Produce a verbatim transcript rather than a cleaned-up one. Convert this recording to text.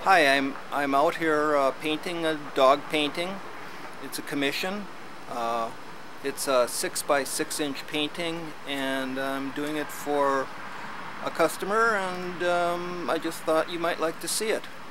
Hi, I'm I'm out here uh, painting a dog painting. It's a commission. Uh, it's a six by six inch painting, and I'm doing it for a customer, and um, I just thought you might like to see it.